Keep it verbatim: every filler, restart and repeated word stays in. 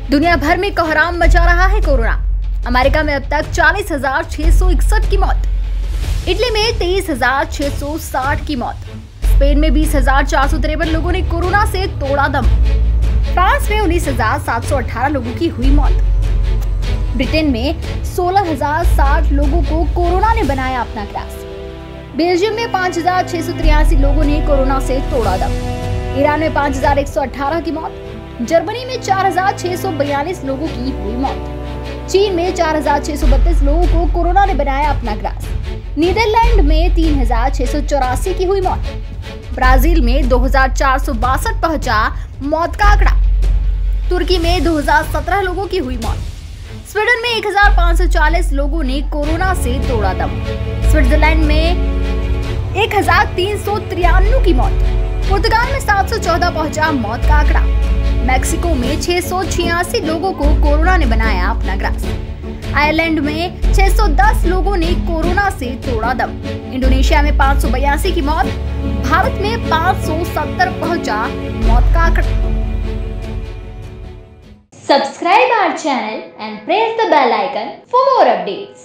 दुनिया भर में कोहराम मचा रहा है कोरोना। अमेरिका में अब तक चालीस हजार छह सौ इकसठ की मौत, इटली में तेईस हजार छह सौ साठ की मौत, स्पेन में बीस हजार चार सौ तिरपन लोगों ने कोरोना से तोड़ा दम, फ्रांस में उन्नीस हजार सात सौ अठारह लोगों की हुई मौत, ब्रिटेन में सोलह हजार साठ लोगों को कोरोना ने बनाया अपना ग्रास, बेल्जियम में पाँच हजार छह सौ तिरासी लोगों ने कोरोना से तोड़ा दम, ईरान में पाँच हजार एक सौ अठारह की मौत, जर्मनी में चार हजार छह सौ बयालीस लोगों की हुई मौत, चीन में चार हजार छह सौ बत्तीस लोगों को कोरोना ने बनाया अपना ग्रास, नीदरलैंड में तीन हजार छह सौ चौरासी की हुई मौत, ब्राजील में दो हजार चार सौ बासठ पहुंचा मौत का आंकड़ा, तुर्की में दो हजार सत्रह लोगों की हुई मौत, स्वीडन में एक हजार पाँच सौ चालीस लोगों ने कोरोना से तोड़ा दम, स्विट्जरलैंड में एक हजार तीन सौ तिरानवे की मौत, पुर्तगाल में सात सौ चौदह पहुंचा मौत का आंकड़ा, मैक्सिको में छह सौ छियासी लोगों को कोरोना ने बनाया अपना ग्रास, आयरलैंड में छह सौ दस लोगों ने कोरोना से तोड़ा दम, इंडोनेशिया में पाँच सौ बयासी की मौत, भारत में पाँच सौ सत्तर पहुंचा मौत का आंकड़ा। Subscribe our channel and press the bell icon for more updates.